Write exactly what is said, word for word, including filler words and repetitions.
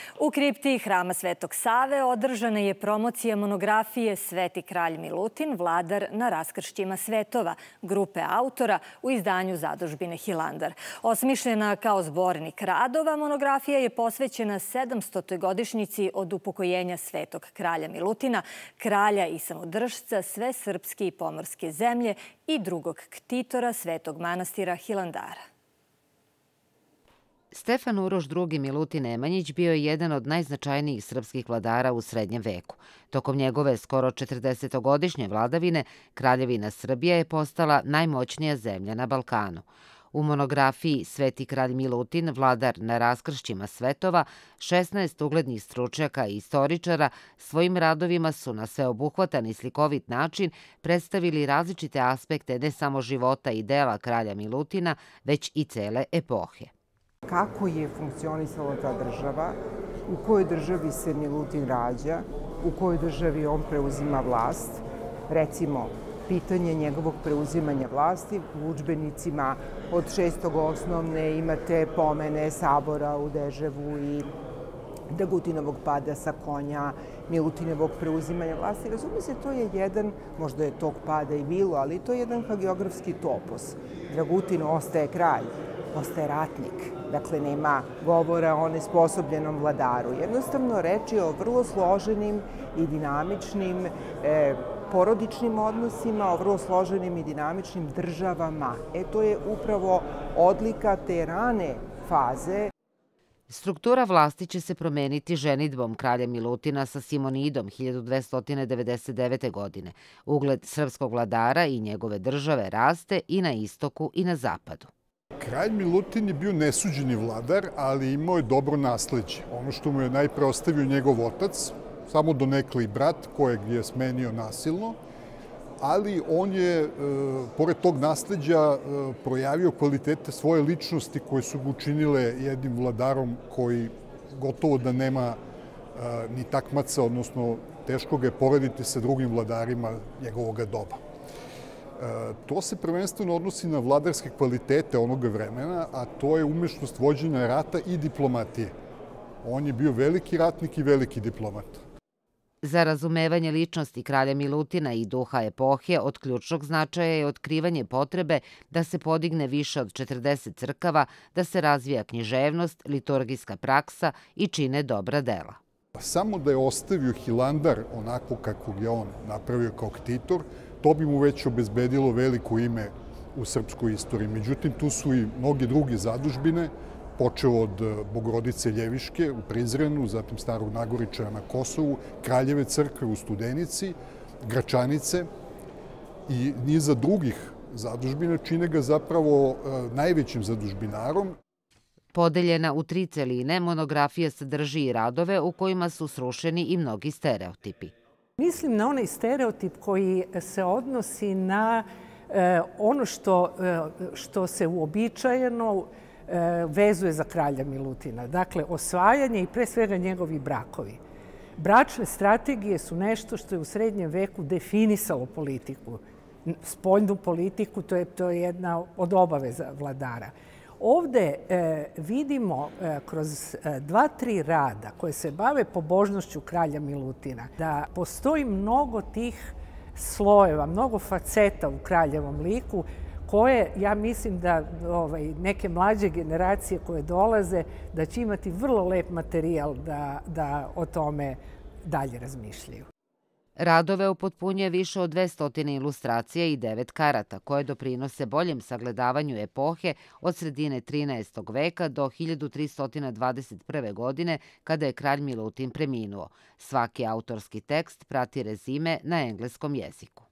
U kripti Hrama Svetog Save održana je promocija monografije Sveti kralj Milutin, vladar na raskršćima svetova, grupe autora u izdanju zadužbine Hilandar. Osmišljena kao zbornik radova, monografija je posvećena sedamstotoj godišnjici od upokojenja Svetog kralja Milutina, kralja i samodržca sve srpske i pomorske zemlje i drugog ktitora Svetog manastira Hilandara. Stefan Uroš drugi Milutin Nemanjić bio je jedan od najznačajnijih srpskih vladara u srednjem veku. Tokom njegove skoro četrdesetogodišnje vladavine, Kraljevina Srbija je postala najmoćnija zemlja na Balkanu. U monografiji Sveti kralj Milutin, vladar na raskršćima svetova, šesnaest uglednih stručnjaka i istoričara svojim radovima su na sveobuhvatan i slikovit način predstavili različite aspekte ne samo života i dela kralja Milutina, već i cele epohe. Kako je funkcionisala ta država, u kojoj državi se Milutin rađa, u kojoj državi on preuzima vlast. Recimo, pitanje njegovog preuzimanja vlasti u udžbenicima od šestog osnovne imate pomene Sabora u Deževu i Dragutinovog pada sa konja, Milutinovog preuzimanja vlasti. Razumije se, to je jedan, možda je tog pada i bilo, ali to je jedan hagiografski topos. Dragutin ostaje kralj, ostaje ratnik. Dakle, nema govora o nesposobljenom vladaru. Jednostavno, reč je o vrlo složenim i dinamičnim e, porodičnim odnosima, o vrlo složenim i dinamičnim državama. E, to je upravo odlika te rane faze. Struktura vlasti će se promeniti ženidbom kralja Milutina sa Simonidom hiljadu dvesta devedeset devete. godine. Ugled srpskog vladara i njegove države raste i na istoku i na zapadu. Kralj Milutin je bio nesuđeni vladar, ali imao je dobro nasleđe. Ono što mu je najpre ostavio njegov otac, samo donekle i brat kojeg je smenio nasilno, ali on je, e, pored tog nasleđa, e, projavio kvalitete svoje ličnosti koje su ga učinile jednim vladarom koji gotovo da nema e, ni takmaca, odnosno teško ga je porediti sa drugim vladarima njegovog doba. To se prvenstveno odnosi na vladarske kvalitete onoga vremena, a to je umešnost vođenja rata i diplomatije. On je bio veliki ratnik i veliki diplomat. Za razumevanje ličnosti kralja Milutina i duha epohe od ključnog značaja je otkrivanje potrebe da se podigne više od četrdeset crkava, da se razvija književnost, liturgijska praksa i čine dobra dela. Samo da je ostavio Hilandar onako kakvog je on napravio kao ktitor, to bi mu već obezbedilo veliko ime u srpskoj istoriji. Međutim, tu su i mnoge druge zadužbine, počeo od Bogorodice Ljeviške u Prizrenu, zatim Starog Nagoričaja na Kosovu, Kraljeve crkve u Studenici, Gračanice i niza drugih zadužbina čine ga zapravo najvećim zadužbinarom. Podeljena u tri celine, monografija sadrži i radove u kojima su srušeni i mnogi stereotipi. Mislim na onaj stereotip koji se odnosi na e, ono što, e, što se uobičajeno e, vezuje za kralja Milutina. Dakle, osvajanje i pre svega njegovi brakovi. Bračne strategije su nešto što je u srednjem veku definisalo politiku. Spoljnu politiku, to je, to je jedna od obaveza vladara. Ovde e, vidimo e, kroz e, dva, tri rada koje se bave pobožnošću kralja Milutina da postoji mnogo tih slojeva, mnogo faceta u kraljevom liku koje, ja mislim da ovaj, neke mlađe generacije koje dolaze, da će imati vrlo lep materijal da, da o tome dalje razmišljaju. Radove upotpunjuje više od dvesta ilustracija i devet karata, koje doprinose boljem sagledavanju epohe od sredine trinaestog veka do hiljadu trista dvadeset prve. godine, kada je kralj Milutin preminuo. Svaki autorski tekst prati rezime na engleskom jeziku.